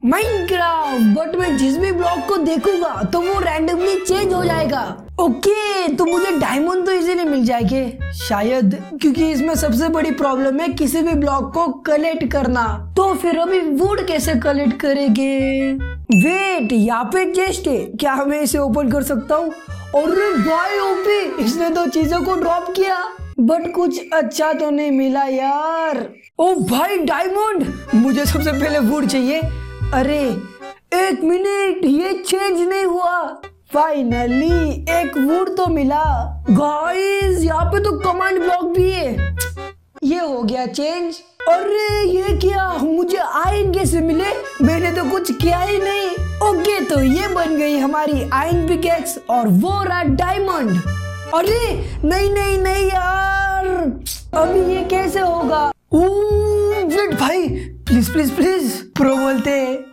Minecraft, but मैं जिस भी ब्लॉक को देखूंगा तो वो रैंडमली चेंज हो जाएगा। ओके, तो मुझे डायमंड तो इजीली मिल जाएंगे शायद, क्योंकि इसमें सबसे बड़ी प्रॉब्लम है किसी भी ब्लॉक को कलेक्ट करना। तो फिर अभी वुड कैसे कलेक्ट करेंगे? वेट, यहाँ पे चेस्ट है, क्या मैं इसे ओपन कर सकता हूँ? अरे भाई ओपी, इसने तो चीजों को ड्रॉप किया, बट कुछ अच्छा तो नहीं मिला यार। ओ भाई डायमंड, मुझे सबसे पहले वुड चाहिए। अरे एक मिनट, ये चेंज नहीं हुआ। फाइनली एक वुड तो मिला। गाइस यहाँ पे तो कमांड ब्लॉक भी है, ये हो गया चेंज। अरे ये क्या, मुझे आयरन कैसे मिले? मैंने तो कुछ किया ही नहीं। ओके, तो ये बन गई हमारी आयरन पिकेक्स और वो रहा डायमंड। अरे नहीं नहीं नहीं यार, अभी ये कैसे होगा? वेट भाई, प्लीज प्लीज प्लीज, प्रो बोलते हैं।